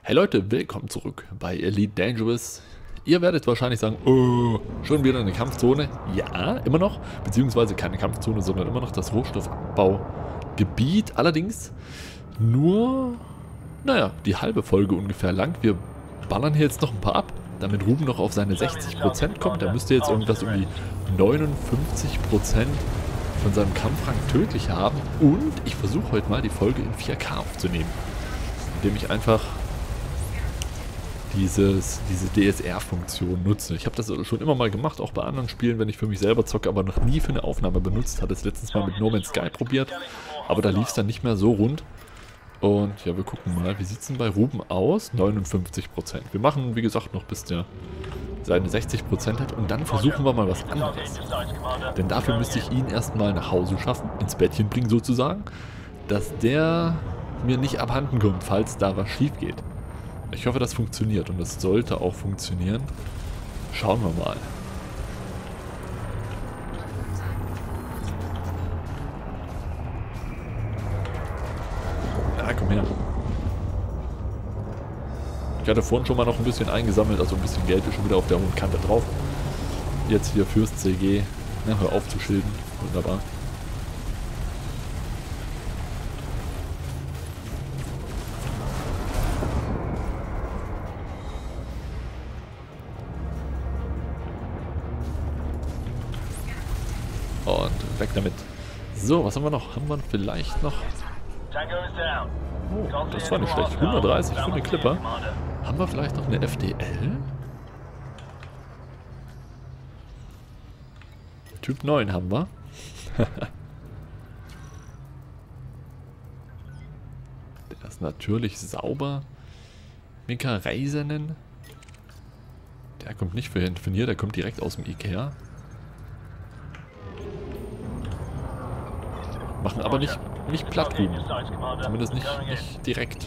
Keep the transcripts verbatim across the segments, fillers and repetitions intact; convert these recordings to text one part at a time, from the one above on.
Hey Leute, willkommen zurück bei Elite Dangerous. Ihr werdet wahrscheinlich sagen, oh, schon wieder eine Kampfzone. Ja, immer noch, beziehungsweise keine Kampfzone, sondern immer noch das Rohstoffabbaugebiet. Allerdings nur, naja, die halbe Folge ungefähr lang. Wir ballern hier jetzt noch ein paar ab, damit Ruben noch auf seine sechzig Prozent kommt. Er müsste jetzt irgendwas um die neunundfünfzig Prozent von seinem Kampfrang tödlich haben. Und ich versuche heute mal die Folge in vier K aufzunehmen, indem ich einfach Dieses, diese D S R-Funktion nutze. Ich habe das schon immer mal gemacht, auch bei anderen Spielen, wenn ich für mich selber zocke, aber noch nie für eine Aufnahme benutzt. Hatte es letztens mal mit No Man's Sky probiert, aber da lief es dann nicht mehr so rund. Und ja, wir gucken mal, wie sieht es denn bei Ruben aus? neunundfünfzig Prozent. Wir machen, wie gesagt, noch bis der seine sechzig Prozent hat und dann versuchen wir mal was anderes. Denn dafür müsste ich ihn erstmal nach Hause schaffen, ins Bettchen bringen sozusagen, dass der mir nicht abhanden kommt, falls da was schief geht. Ich hoffe, das funktioniert und das sollte auch funktionieren. Schauen wir mal. Ja, komm her. Ich hatte vorhin schon mal noch ein bisschen eingesammelt, also ein bisschen Geld ist schon wieder auf der hohen Kante drauf. Jetzt hier fürs C G. Na, hör auf zu schilden. Wunderbar. Und weg damit. So, was haben wir noch? Haben wir vielleicht noch... Oh, das war nicht schlecht. hundertdreißig für eine Clipper. Haben wir vielleicht noch eine F D L? Typ neun haben wir. Der ist natürlich sauber. Mika Reisenen. Der kommt nicht für hier, der kommt direkt aus dem Ikea. Machen aber nicht, nicht platt Ruben. Zumindest nicht, nicht direkt.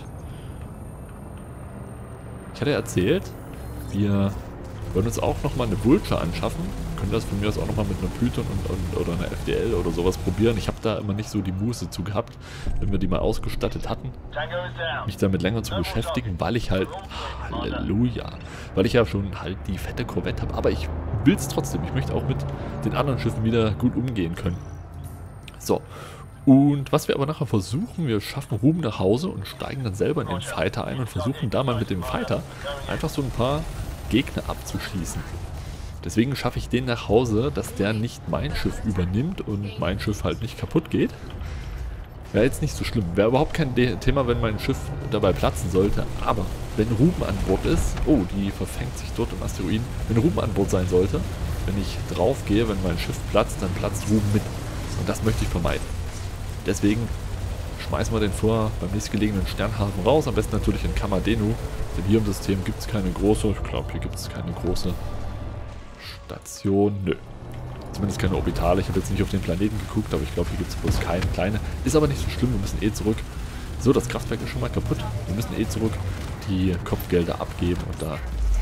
Ich hatte erzählt, wir wollen uns auch nochmal eine Vulture anschaffen. Können das von mir aus auch nochmal mit einer Python und, und, oder einer F D L oder sowas probieren. Ich habe da immer nicht so die Muße zu gehabt, wenn wir die mal ausgestattet hatten, mich damit länger zu beschäftigen, weil ich halt, Halleluja, weil ich ja schon halt die fette Korvette habe. Aber ich will es trotzdem. Ich möchte auch mit den anderen Schiffen wieder gut umgehen können. So. Und was wir aber nachher versuchen, wir schaffen Ruben nach Hause und steigen dann selber in den Fighter ein und versuchen da mal mit dem Fighter einfach so ein paar Gegner abzuschießen. Deswegen schaffe ich den nach Hause, dass der nicht mein Schiff übernimmt und mein Schiff halt nicht kaputt geht. Wäre jetzt nicht so schlimm. Wäre überhaupt kein Thema, wenn mein Schiff dabei platzen sollte. Aber wenn Ruben an Bord ist, oh, die verfängt sich dort im Asteroiden. Wenn Ruben an Bord sein sollte, wenn ich drauf gehe, wenn mein Schiff platzt, dann platzt Ruben mit. Und das möchte ich vermeiden. Deswegen schmeißen wir den vor beim nächstgelegenen Sternhafen raus. Am besten natürlich in Kamadenu. Denn hier im System gibt es keine große. Ich glaube, hier gibt es keine große Station. Nö. Zumindest keine Orbitale. Ich habe jetzt nicht auf den Planeten geguckt, aber ich glaube, hier gibt es bloß keine kleine. Ist aber nicht so schlimm. Wir müssen eh zurück. So, das Kraftwerk ist schon mal kaputt. Wir müssen eh zurück die Kopfgelder abgeben und da...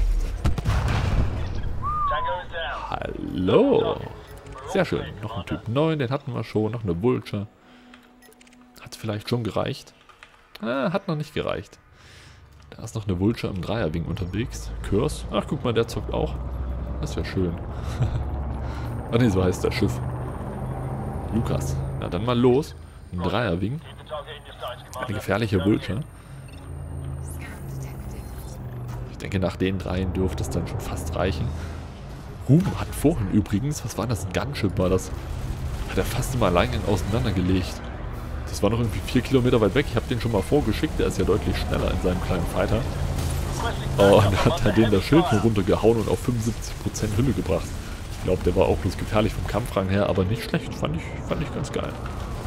Hallo! Sehr schön. Noch ein Typ neun, den hatten wir schon. Noch eine Vulture. Hat vielleicht schon gereicht. Ah, hat noch nicht gereicht. Da ist noch eine Vulture im Dreierwing unterwegs. Curse. Ach, guck mal, der zockt auch. Das wäre schön. Ach nee, so heißt das Schiff. Lukas. Na dann mal los. Ein Dreierwing. Eine gefährliche Vulture. Ich denke, nach den dreien dürfte es dann schon fast reichen. Ruben hat vorhin übrigens, was war das, ein Gunship war das, hat er fast immer allein auseinandergelegt. Das war noch irgendwie vier Kilometer weit weg, ich habe den schon mal vorgeschickt, der ist ja deutlich schneller in seinem kleinen Fighter. Oh, und er hat den das Schild nur runtergehauen und auf fünfundsiebzig Prozent Hülle gebracht. Ich glaube, der war auch bloß gefährlich vom Kampfrang her, aber nicht schlecht, fand ich, fand ich ganz geil.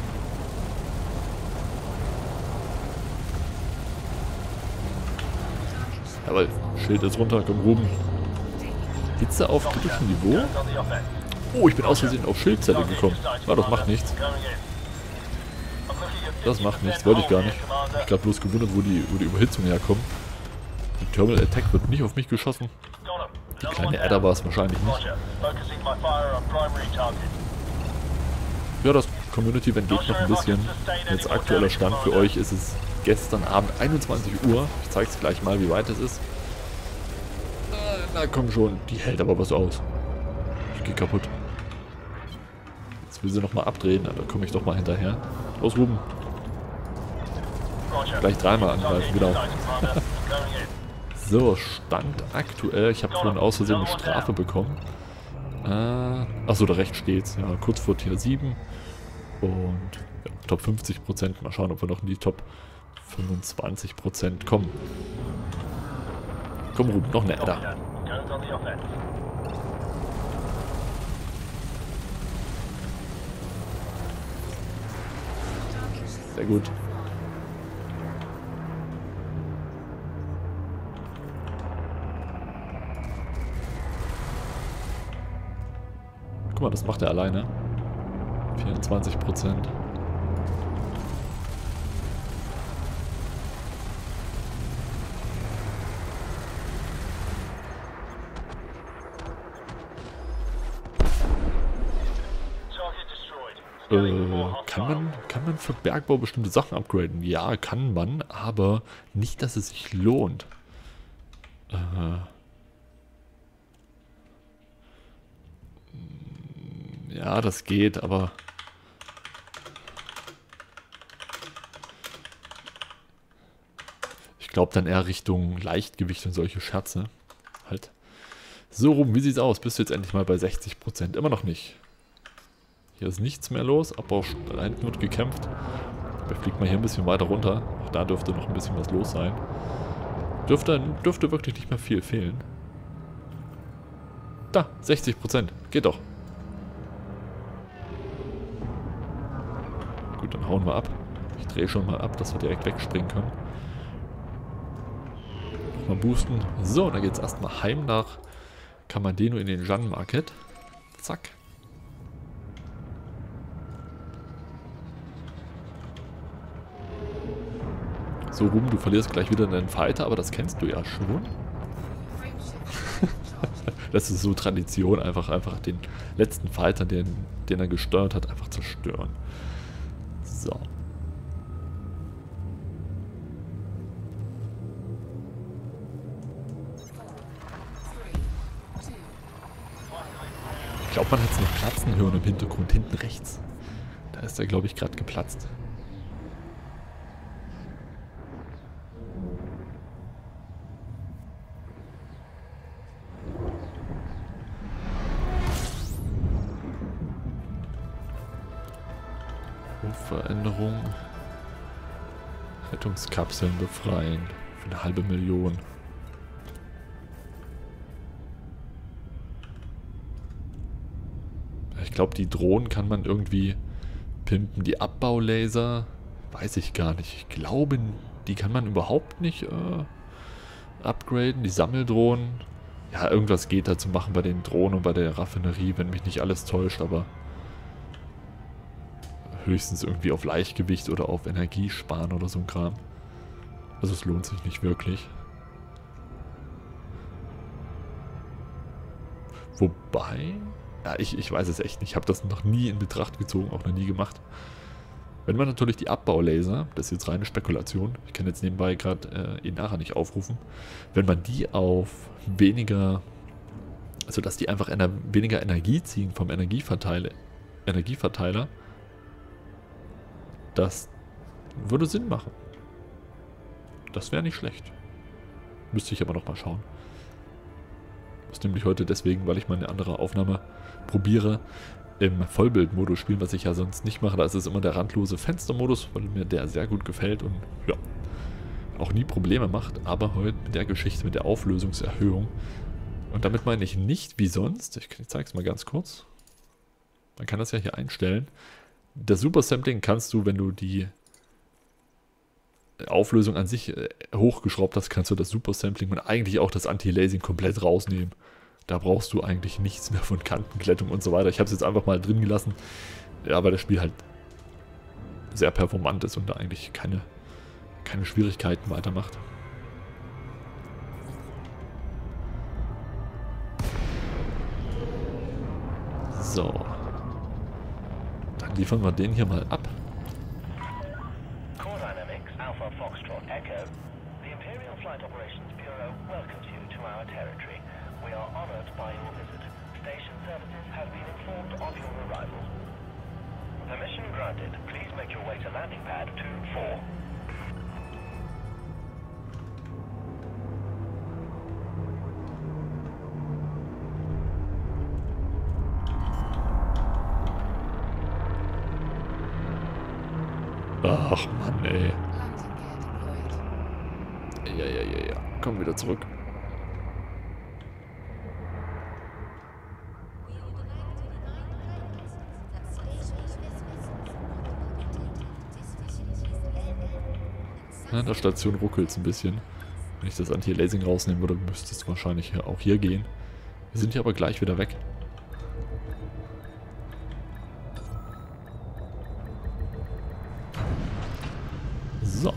Jawohl, Schild ist runter, komm Ruben. Hitze auf kritischem Niveau. Oh, ich bin aus Versehen auf Schildzelle gekommen. Ja, das macht nichts. Das macht nichts, wollte ich gar nicht. Ich glaube bloß gewundert, wo die, wo die Überhitzung herkommt. Die Terminal Attack wird nicht auf mich geschossen. Die kleine Adder war es wahrscheinlich nicht. Ja, das Community, wenn geht noch ein bisschen. Jetzt aktueller Stand für euch ist es gestern Abend einundzwanzig Uhr. Ich zeige es gleich mal, wie weit es ist. Na komm schon, die hält aber was aus. Ich gehe kaputt. Jetzt will sie nochmal abdrehen, da komme ich doch mal hinterher. Los, Ruben. Gleich dreimal angreifen, genau. So, Stand aktuell. Ich habe vorhin aus Versehen eine Strafe bekommen. Äh, achso, da rechts steht's. Ja, kurz vor Tier sieben. Und ja, Top fünfzig Prozent. Mal schauen, ob wir noch in die Top fünfundzwanzig Prozent kommen. Komm, Ruben, noch eine Adder. Sehr gut. Guck mal, das macht er alleine. vierundzwanzig Prozent. Äh, kann man, kann man für Bergbau bestimmte Sachen upgraden? Ja, kann man, aber nicht, dass es sich lohnt. Äh, ja, das geht, aber... Ich glaube dann eher Richtung Leichtgewicht und solche Scherze. Halt. So rum, wie sieht's aus? Bist du jetzt endlich mal bei sechzig Prozent? Immer noch nicht. Hier ist nichts mehr los, Abbau, da hinten wird gekämpft. Wir fliegen mal hier ein bisschen weiter runter. Auch da dürfte noch ein bisschen was los sein. Dürfte, dürfte wirklich nicht mehr viel fehlen. Da, sechzig Prozent. Geht doch. Gut, dann hauen wir ab. Ich drehe schon mal ab, dass wir direkt wegspringen können. Nochmal boosten. So, dann geht's erstmal heim nach Kamadeno in den Jan Market. Zack. So, Ruben, du verlierst gleich wieder deinen Fighter, aber das kennst du ja schon. Das ist so Tradition, einfach, einfach den letzten Fighter, den, den er gesteuert hat, einfach zerstören. So. Ich glaube, man hat es noch platzen hören im Hintergrund, hinten rechts. Da ist er, glaube ich, gerade geplatzt. Veränderung. Rettungskapseln befreien. Für eine halbe Million. Ich glaube, die Drohnen kann man irgendwie pimpen. Die Abbaulaser weiß ich gar nicht. Ich glaube, die kann man überhaupt nicht äh, upgraden. Die Sammeldrohnen. Ja, irgendwas geht da zu machen bei den Drohnen und bei der Raffinerie, wenn mich nicht alles täuscht, aber höchstens irgendwie auf Leichtgewicht oder auf Energiesparen oder so ein Kram. Also es lohnt sich nicht wirklich. Wobei... Ja, ich, ich weiß es echt nicht. Ich habe das noch nie in Betracht gezogen, auch noch nie gemacht. Wenn man natürlich die Abbaulaser, das ist jetzt reine Spekulation, ich kann jetzt nebenbei gerade äh, Inara nicht aufrufen, wenn man die auf weniger, also dass die einfach ener weniger Energie ziehen vom Energieverteiler, Energieverteiler, das würde Sinn machen. Das wäre nicht schlecht. Müsste ich aber noch mal schauen. Das nämlich heute deswegen, weil ich mal eine andere Aufnahme probiere, im Vollbildmodus spielen, was ich ja sonst nicht mache. Da ist es immer der randlose Fenstermodus, weil mir der sehr gut gefällt und ja, auch nie Probleme macht. Aber heute mit der Geschichte, mit der Auflösungserhöhung. Und damit meine ich nicht wie sonst, ich, ich zeige es mal ganz kurz. Man kann das ja hier einstellen. Das Super Sampling kannst du, wenn du die Auflösung an sich hochgeschraubt hast, kannst du das Super Sampling und eigentlich auch das Anti-Aliasing komplett rausnehmen. Da brauchst du eigentlich nichts mehr von Kantenglättung und so weiter. Ich habe es jetzt einfach mal drin gelassen, ja, weil das Spiel halt sehr performant ist und da eigentlich keine, keine Schwierigkeiten weitermacht. So. Dann liefern wir den hier mal ab. Core Dynamics, Alpha Foxtrot Echo. The Imperial Flight Operations Bureau welcomes you to our territory. We are honored by your visit. Station services have been informed of your arrival. Permission granted. Please make your way to landing pad two four. Ach Mann, ey. Ja, ja, ja, ja. Komm wieder zurück. Ja, in der Station ruckelt es ein bisschen. Wenn ich das Anti-Lasing rausnehmen würde, müsste es wahrscheinlich auch hier gehen. Wir sind hier aber gleich wieder weg. So.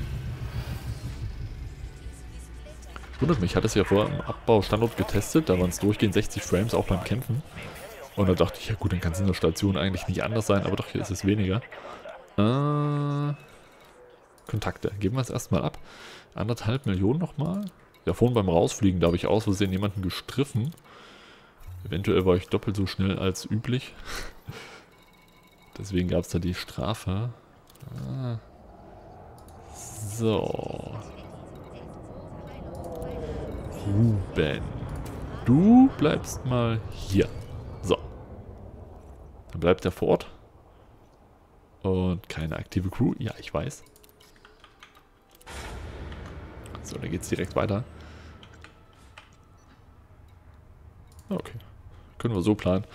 Wundert mich, ich hatte es ja vorher im Abbaustandort getestet, da waren es durchgehend sechzig Frames, auch beim Kämpfen. Und da dachte ich, ja gut, dann kann es in der Station eigentlich nicht anders sein, aber doch, hier ist es weniger. Äh, Kontakte, geben wir es erstmal ab. Anderthalb Millionen nochmal. Ja, vorhin beim Rausfliegen, da habe ich aus Versehen jemanden gestriffen. Eventuell war ich doppelt so schnell als üblich. Deswegen gab es da die Strafe. Ah. So. Ruben. Du bleibst mal hier. So. Dann bleibt er vor Ort. Und keine aktive Crew. Ja, ich weiß. So, dann geht's direkt weiter. Okay. Können wir so planen.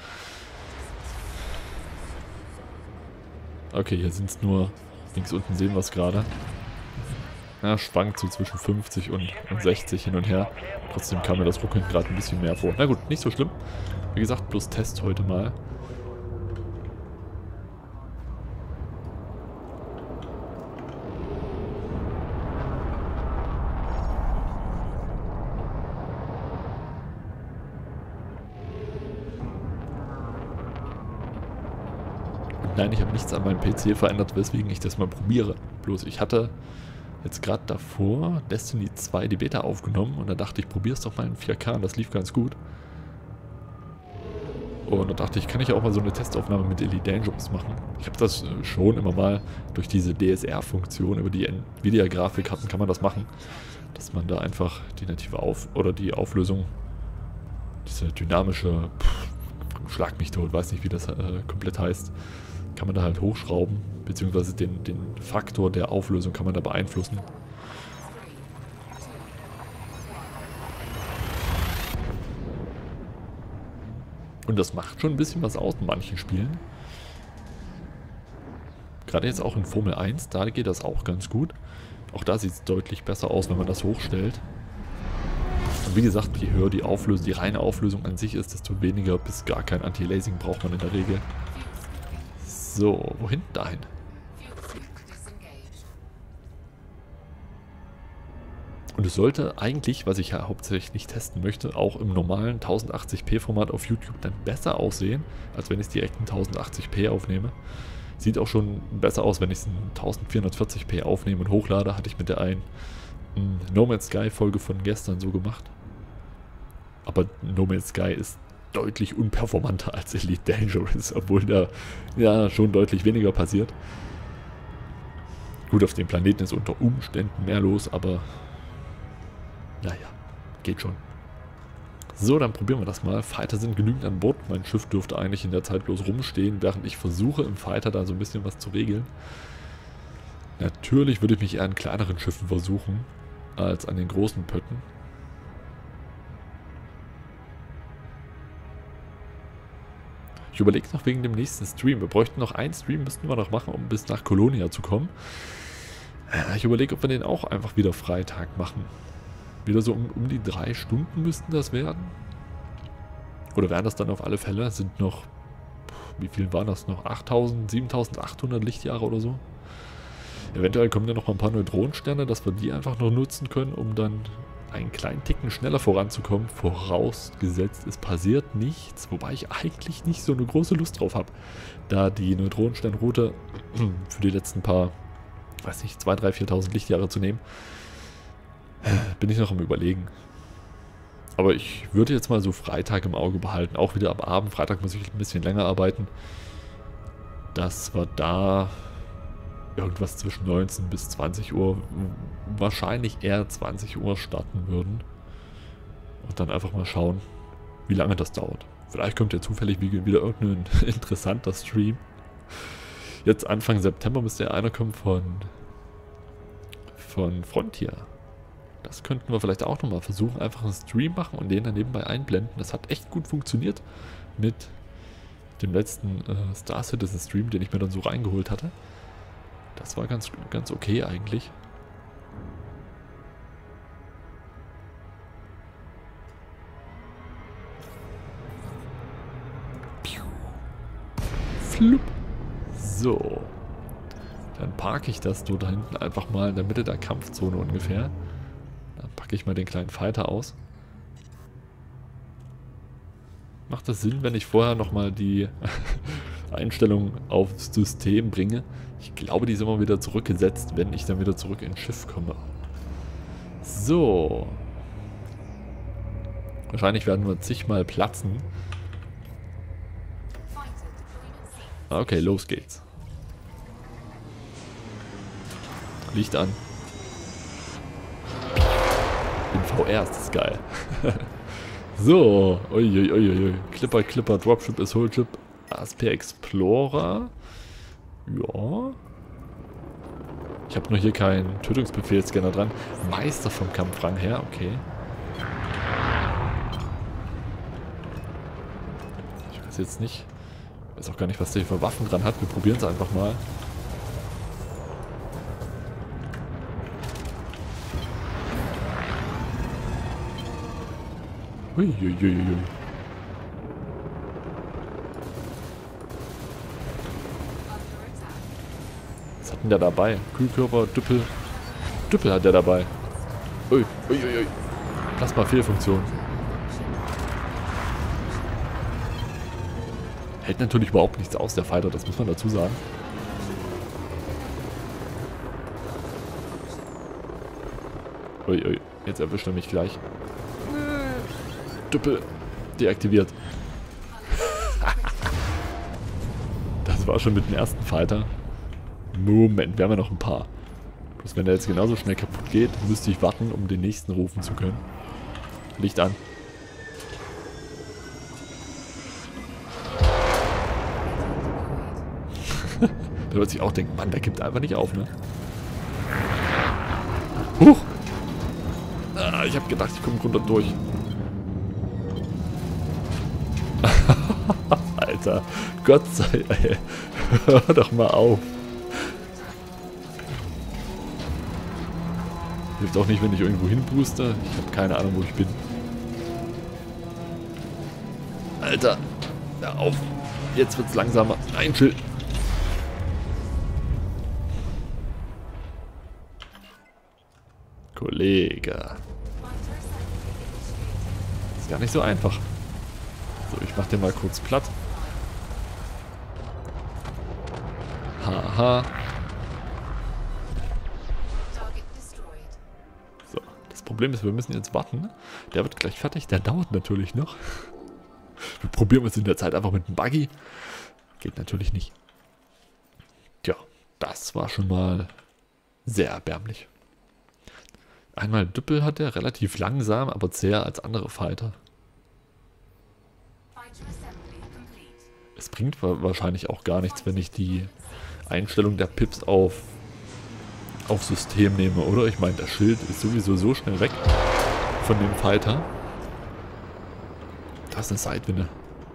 Okay, hier sind es nur... Links unten sehen wir es gerade. Ja, schwankt so zwischen fünfzig und, und sechzig hin und her. Trotzdem kam mir das Ruckeln gerade ein bisschen mehr vor. Na gut, nicht so schlimm. Wie gesagt, bloß Test heute mal. Nein, ich habe nichts an meinem P C verändert, weswegen ich das mal probiere. Bloß ich hatte jetzt gerade davor Destiny zwei die Beta aufgenommen und da dachte ich, probiere es doch mal in vier K und das lief ganz gut. Und da dachte ich, kann ich auch mal so eine Testaufnahme mit Elite Dangerous machen. Ich habe das schon immer mal durch diese D S R-Funktion, über die Nvidia-Grafikkarten kann man das machen, dass man da einfach die native Auf- oder die Auflösung, diese dynamische, pff, schlag mich tot, weiß nicht wie das äh, komplett heißt, kann man da halt hochschrauben, beziehungsweise den, den Faktor der Auflösung kann man da beeinflussen. Und das macht schon ein bisschen was aus in manchen Spielen. Gerade jetzt auch in Formel eins, da geht das auch ganz gut. Auch da sieht es deutlich besser aus, wenn man das hochstellt. Und wie gesagt, je höher die Auflösung, die reine Auflösung an sich ist, desto weniger bis gar kein Anti-Lasing braucht man in der Regel. So, wohin? Dahin. Und es sollte eigentlich, was ich ja hauptsächlich testen möchte, auch im normalen tausendachtzig p Format auf YouTube dann besser aussehen, als wenn ich es direkt in tausendachtzig p aufnehme. Sieht auch schon besser aus, wenn ich es in vierzehnhundertvierzig p aufnehme und hochlade. Hatte ich mit der einen No Man's Sky Folge von gestern so gemacht. Aber No Man's Sky ist deutlich unperformanter als Elite Dangerous, obwohl da ja schon deutlich weniger passiert. Gut, auf dem Planeten ist unter Umständen mehr los, aber naja, geht schon. So, dann probieren wir das mal. Fighter sind genügend an Bord. Mein Schiff dürfte eigentlich in der Zeit bloß rumstehen, während ich versuche, im Fighter da so ein bisschen was zu regeln. Natürlich würde ich mich eher an kleineren Schiffen versuchen, als an den großen Pötten. Ich überlege noch wegen dem nächsten Stream. Wir bräuchten noch einen Stream, müssten wir noch machen, um bis nach Colonia zu kommen. Ich überlege, ob wir den auch einfach wieder Freitag machen. Wieder so um, um die drei Stunden müssten das werden. Oder wären das dann auf alle Fälle? Das sind noch, wie viel waren das noch? achttausend, siebentausendachthundert Lichtjahre oder so. Eventuell kommen ja noch mal ein paar Neutronensterne, dass wir die einfach noch nutzen können, um dann einen kleinen Ticken schneller voranzukommen, vorausgesetzt es passiert nichts, wobei ich eigentlich nicht so eine große Lust drauf habe, da die Neutronensternroute für die letzten paar, weiß nicht, zweitausend, dreitausend, viertausend Lichtjahre zu nehmen, bin ich noch am Überlegen. Aber ich würde jetzt mal so Freitag im Auge behalten, auch wieder am Abend. Freitag muss ich ein bisschen länger arbeiten, dass wir da irgendwas zwischen neunzehn bis zwanzig Uhr, wahrscheinlich eher zwanzig Uhr starten würden. Und dann einfach mal schauen, wie lange das dauert. Vielleicht kommt ja zufällig wieder irgendein interessanter Stream. Jetzt Anfang September müsste ja einer kommen von, von Frontier. Das könnten wir vielleicht auch nochmal versuchen. Einfach einen Stream machen und den dann nebenbei einblenden. Das hat echt gut funktioniert mit dem letzten äh, Star Citizen Stream, den ich mir dann so reingeholt hatte. Das war ganz, ganz okay eigentlich. Flup. So. Dann parke ich das dort da hinten einfach mal in der Mitte der Kampfzone ungefähr. Dann packe ich mal den kleinen Fighter aus. Macht das Sinn, wenn ich vorher nochmal die Einstellung aufs System bringe? Ich glaube, die ist immer wieder zurückgesetzt, wenn ich dann wieder zurück ins Schiff komme. So. Wahrscheinlich werden wir zigmal platzen. Okay, los geht's. Licht an. In V R ist das geil. So. Uiuiuiui. Clipper, Clipper, Dropship, Assault Ship, A S P Explorer. Ja. Ich habe nur hier keinen Tötungsbefehlsscanner dran. Meister vom Kampfrang her, okay. Ich weiß jetzt nicht. Ich weiß auch gar nicht, was der für Waffen dran hat. Wir probieren es einfach mal. Uiuiuiui. Was hat denn der dabei? Kühlkörper, Düppel. Düppel hat der dabei. Ui, ui, ui, ui. Plasma-Fehlfunktion. Hält natürlich überhaupt nichts aus, der Fighter, das muss man dazu sagen. Ui, ui. Jetzt erwischt er mich gleich. Düppel deaktiviert. Das war schon mit dem ersten Fighter. Moment, wir haben ja noch ein paar. Bloß wenn der jetzt genauso schnell kaputt geht, müsste ich warten, um den nächsten rufen zu können. Licht an. Da wird sich auch denken, Mann, der gibt einfach nicht auf, ne? Huch! Ah, ich habe gedacht, ich komme runter durch. Alter, Gott sei Dank. Hör doch mal auf. Hilft auch nicht, wenn ich irgendwo hinpuste. Ich habe keine Ahnung, wo ich bin. Alter, hör auf. Jetzt wird's langsamer. Nein, chill. Kollege. Ist gar nicht so einfach. So, ich mach den mal kurz platt. Haha. So, das Problem ist, wir müssen jetzt warten. Der wird gleich fertig, der dauert natürlich noch. Wir probieren es in der Zeit einfach mit dem Buggy. Geht natürlich nicht. Tja, das war schon mal sehr erbärmlich. Einmal Düppel hat er, relativ langsam, aber zäher als andere Fighter. Es bringt wahrscheinlich auch gar nichts, wenn ich die Einstellung der Pips auf, auf System nehme, oder? Ich meine, das Schild ist sowieso so schnell weg von dem Fighter. Das ist eine Seitwinde.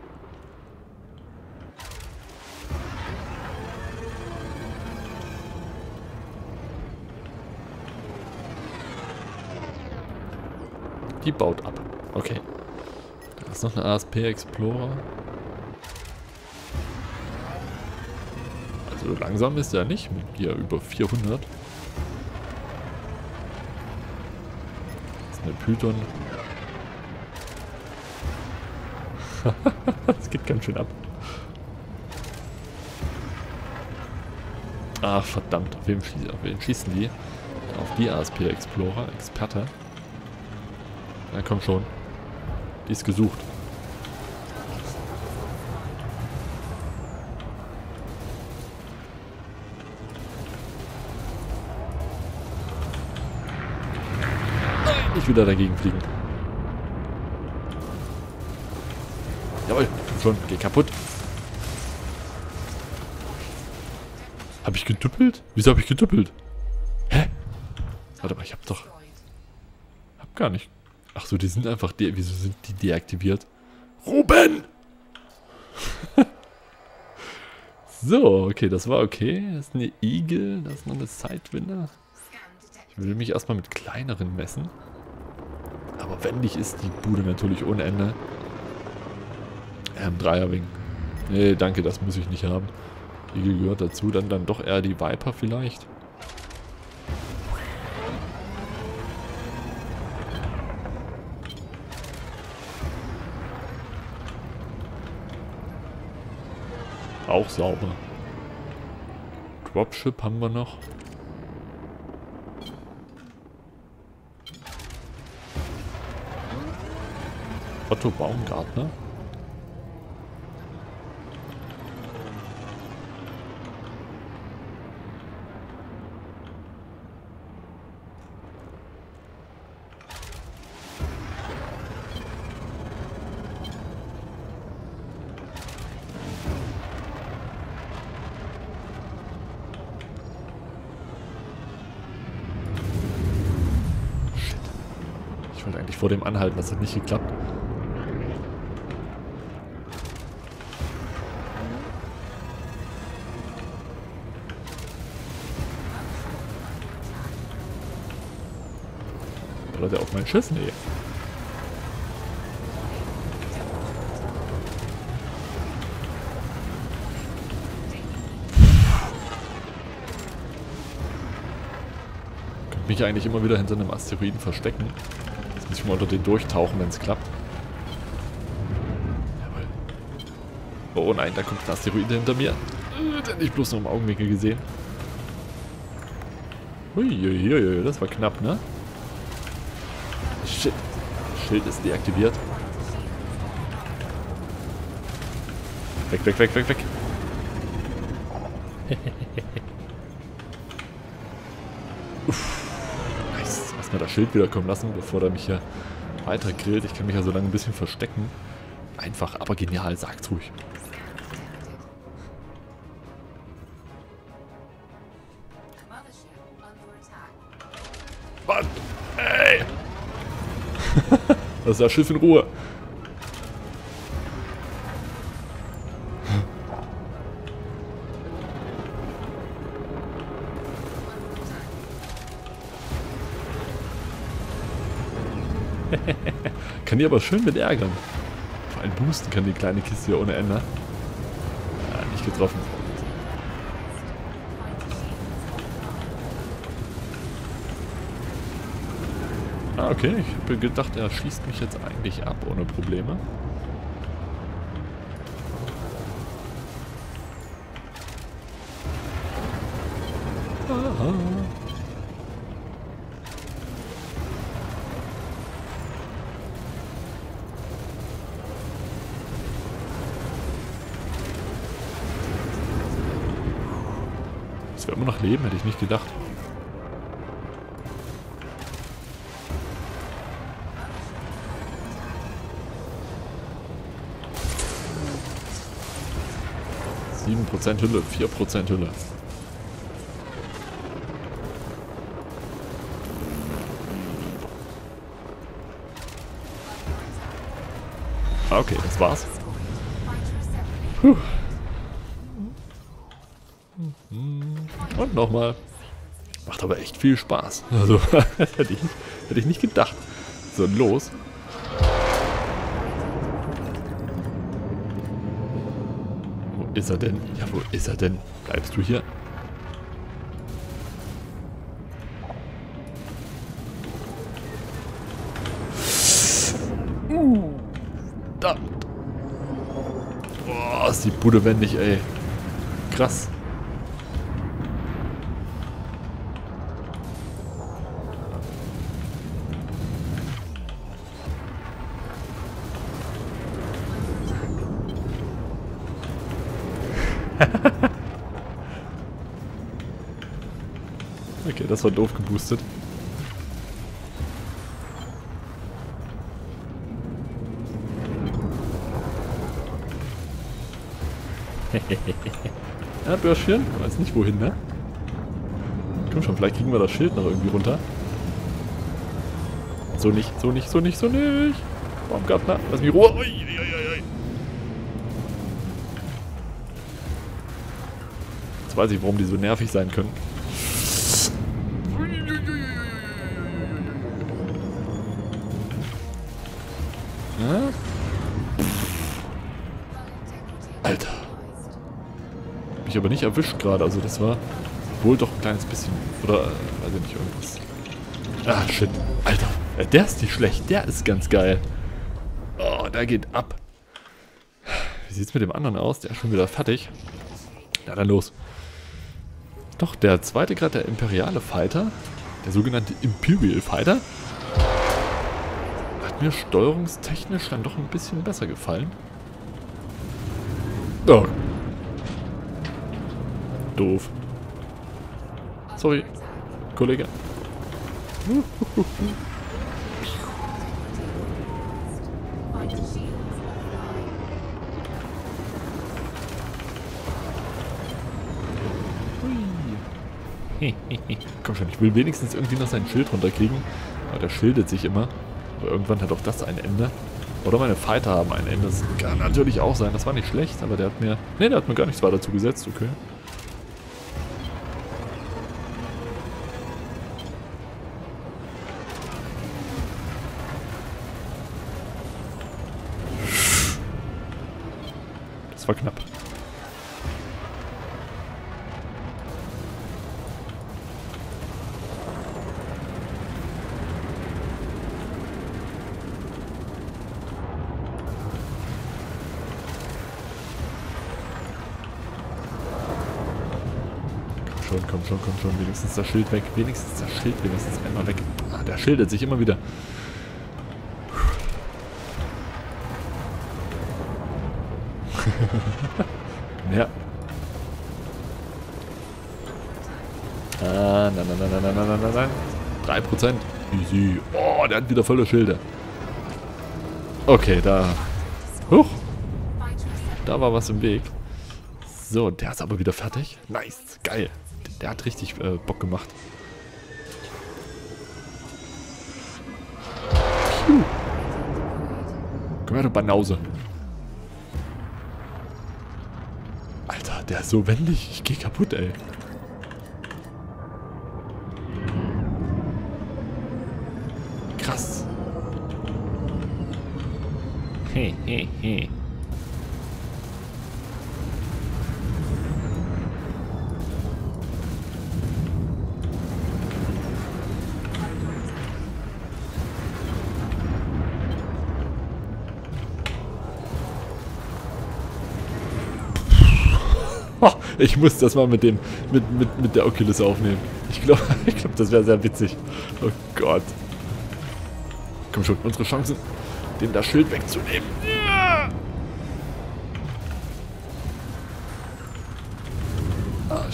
Die baut ab. Okay. Da ist noch eine A S P Explorer. Also langsam ist er nicht, mit hier über vierhundert. Eine Python. Das geht ganz schön ab. Ach, verdammt. Auf wen, schießen, auf wen schießen die? Auf die A S P Explorer. Experte. Na komm schon. Die ist gesucht. Nein, nicht wieder dagegen fliegen. Jawohl, komm schon, geh kaputt. Hab ich geduppelt? Wieso hab ich geduppelt? Hä? Warte mal, ich hab doch... Hab gar nicht... Ach so, die sind einfach... De Wieso sind die deaktiviert? Ruben! So, okay, das war okay. Das ist eine Eagle, das ist noch eine Sidewinder. Ich will mich erstmal mit kleineren messen. Aber wendig ist die Bude natürlich ohne Ende. Ähm, Dreierwing. Nee, danke, das muss ich nicht haben. Eagle gehört dazu, dann, dann doch eher die Viper vielleicht. Auch sauber. Dropship haben wir noch. Otto Baumgartner. Ich wollte eigentlich vor dem anhalten, das hat nicht geklappt. Oder der auf meinen Schiss? Nee. Könnte mich eigentlich immer wieder hinter einem Asteroiden verstecken. Jetzt muss ich mal unter den durchtauchen, wenn es klappt. Jawohl. Oh nein, da kommt ein Asteroid hinter mir. Den ich bloß noch im Augenwinkel gesehen. Uiuiui, das war knapp, ne? Shit. Das Schild ist deaktiviert. Weg, weg, weg, weg, weg. Uff. Nice. Erstmal das Schild wiederkommen lassen, bevor der mich hier weiter grillt. Ich kann mich ja so lange ein bisschen verstecken. Einfach, aber genial. Sagt's ruhig. Mann! Ey! Das ist das Schiff in Ruhe. Kann die aber schön mit ärgern. Vor allem boosten kann die kleine Kiste hier ohne Ende. Ja, nicht getroffen. Ah, okay. Ich habe gedacht, er schießt mich jetzt eigentlich ab ohne Probleme. Aha. Dass wir immer noch leben, hätte ich nicht gedacht. sieben Prozent Hülle, vier Prozent Hülle. Ah, okay, das war's. Puh. Und nochmal. Macht aber echt viel Spaß. Also, hätte ich, hätte ich nicht gedacht. So, los. Wo ist er denn? Ja, wo ist er denn? Bleibst du hier? Uh, da. Boah, ist die Bude wendig, ey. Krass. Okay, das war doof geboostet. Ja, Börschchen. Weiß nicht wohin, ne? Komm schon, vielleicht kriegen wir das Schild noch irgendwie runter. So nicht, so nicht, so nicht, so nicht. Baumgartner, lass mich Ruhe. Ui, ui, ui. Jetzt weiß ich, warum die so nervig sein können. Ja? Alter. Hab ich aber nicht erwischt gerade, also das war wohl doch ein kleines bisschen. Oder, äh, weiß ich nicht, irgendwas. Ah, shit. Alter, äh, der ist nicht schlecht, der ist ganz geil. Oh, der geht ab. Wie sieht's mit dem anderen aus? Der ist schon wieder fertig. Na dann los. Doch, der zweite gerade, der imperiale Fighter, der sogenannte Imperial Fighter, hat mir steuerungstechnisch dann doch ein bisschen besser gefallen. Oh. Doof. Sorry, Kollege. Komm schon, ich will wenigstens irgendwie noch sein Schild runterkriegen. Aber der schildet sich immer. Aber irgendwann hat auch das ein Ende. Oder meine Fighter haben ein Ende. Das kann natürlich auch sein. Das war nicht schlecht, aber der hat mir... Ne, der hat mir gar nichts weiter zugesetzt. Okay. Das war knapp. Komm schon, komm schon, wenigstens das Schild weg. Wenigstens das Schild, wenigstens einmal weg. Ah, der schildert sich immer wieder. Ja. Ah, nein, nein, nein, nein, nein, nein, nein, nein. drei Prozent. Easy. Oh, der hat wieder volle Schilde. Okay, da. Huch. Da war was im Weg. So, der ist aber wieder fertig. Nice, geil. Der hat richtig äh, Bock gemacht. Piu. Komm her, du Banause. Alter, der ist so wendig. Ich geh kaputt, ey. Krass. He, he, he. Ich muss das mal mit dem mit, mit, mit der Oculus aufnehmen. Ich glaube, ich glaub, das wäre sehr witzig. Oh Gott. Komm schon, unsere Chancen, dem das Schild wegzunehmen. Ja. Ah,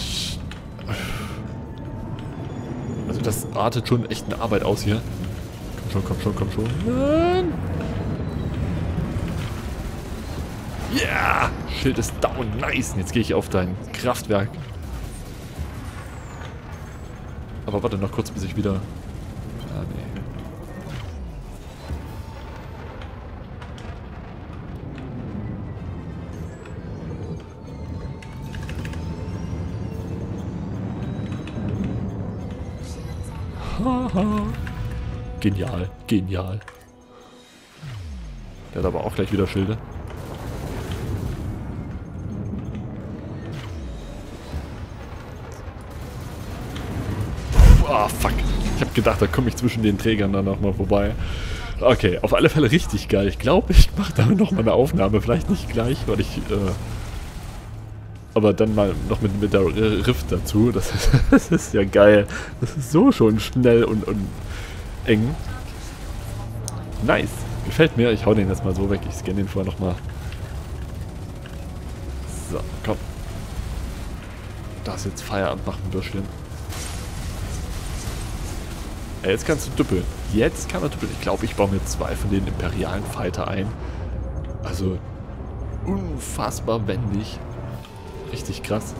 also das artet schon echt eine Arbeit aus hier. Komm schon, komm schon, komm schon. Nein. Ja! Yeah! Schild ist down. Nice. Und jetzt gehe ich auf dein Kraftwerk. Aber warte noch kurz, bis ich wieder... Ah, nee. Haha. Genial. Genial. Der hat aber auch gleich wieder Schilde. Ah, oh, fuck. Ich hab gedacht, da komme ich zwischen den Trägern dann nochmal vorbei. Okay, auf alle Fälle richtig geil. Ich glaube, ich mache da noch mal eine Aufnahme. Vielleicht nicht gleich, weil ich... Äh, aber dann mal noch mit, mit der Rift dazu. Das ist, das ist ja geil. Das ist so schon schnell und, und eng. Nice. Gefällt mir. Ich hau den jetzt mal so weg. Ich scanne den vorher nochmal. So, komm. Da ist jetzt Feierabend machen, Bürschchen. Ey, jetzt kannst du düppeln. Jetzt kann er düppeln. Ich glaube, ich baue mir zwei von den imperialen Fighter ein. Also, unfassbar wendig. Richtig krass.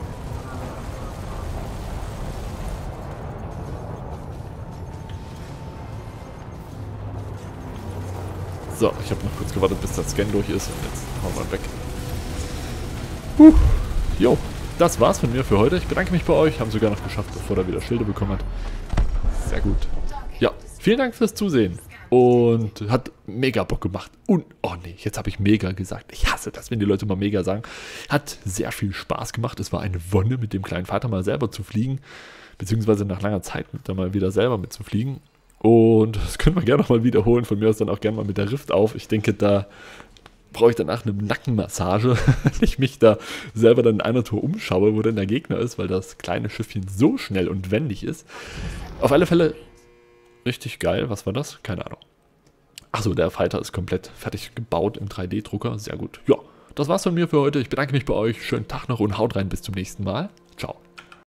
So, ich habe noch kurz gewartet, bis der Scan durch ist. Und jetzt hauen wir weg. Huh. Jo, das war's von mir für heute. Ich bedanke mich bei euch. Haben sogar noch geschafft, bevor er wieder Schilde bekommen hat. Sehr gut. Ja, vielen Dank fürs Zusehen. Und hat mega Bock gemacht. Und, oh nee, jetzt habe ich mega gesagt. Ich hasse das, wenn die Leute mal mega sagen. Hat sehr viel Spaß gemacht. Es war eine Wonne, mit dem kleinen Vater mal selber zu fliegen. Beziehungsweise nach langer Zeit mit da mal wieder selber mitzufliegen. Und das können wir gerne nochmal wiederholen. Von mir aus dann auch gerne mal mit der Rift auf. Ich denke, da brauche ich danach eine Nackenmassage, wenn ich mich da selber dann in einer Tour umschaue, wo denn der Gegner ist, weil das kleine Schiffchen so schnell und wendig ist. Auf alle Fälle richtig geil. Was war das? Keine Ahnung. Achso, der Fighter ist komplett fertig gebaut im drei D Drucker. Sehr gut. Ja, das war's von mir für heute. Ich bedanke mich bei euch. Schönen Tag noch und haut rein. Bis zum nächsten Mal. Ciao.